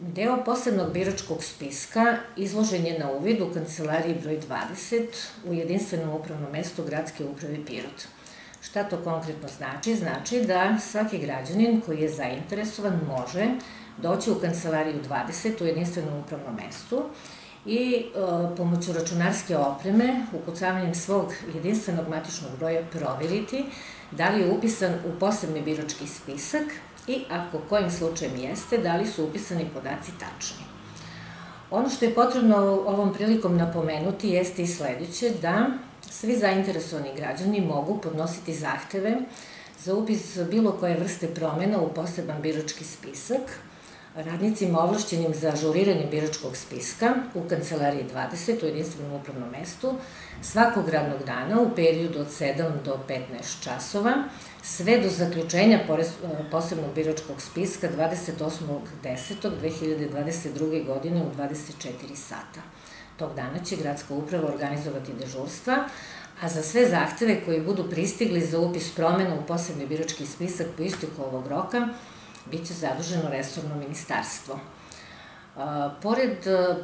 Deo posebnog biračkog spiska izložen je na uvid u kancelariji broj 20 u jedinstvenom upravnom mestu Gradske uprave Pirot. Šta to konkretno znači? Znači da svaki građanin koji je zainteresovan može doći u kancelariju 20 u jedinstvenom upravnom mestu i pomoću računarske opreme, ukucavanjem svog jedinstvenog matičnog broja proveriti da li je upisan u posebni birački spisak i ako kojim slučajem jeste, da li su upisani podaci tačni. Ono što je potrebno ovom prilikom napomenuti jeste i sledeće, da svi zainteresovani građani mogu podnositi zahteve za upis bilo koje vrste promena u poseban birački spisak radnicima ovlašćenim za ažuriranje biračkog spiska u kancelariji 20 u jedinstvenom upravnom mestu svakog radnog dana u periodu od 7 do 15 časova, sve do zaključenja posebnog biračkog spiska 28.10.2022. godine u 24 sata. Tog dana će Gradska uprava organizovati dežurstva, a za sve zahteve koji budu pristigli za upis promena u posebni birački spisak po isteku ovog roka, biće zaduženo resorno ministarstvo. Pored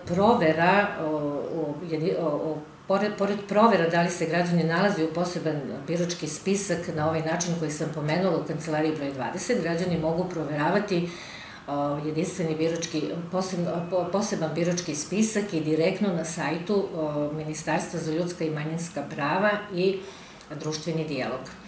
provera da li se građani nalazi u poseban birački spisak na ovaj način koji sam pomenula u kancelariji broj 20, građani mogu proveravati poseban birački spisak i direktno na sajtu Ministarstva za ljudska i manjinska prava i društveni dijalog.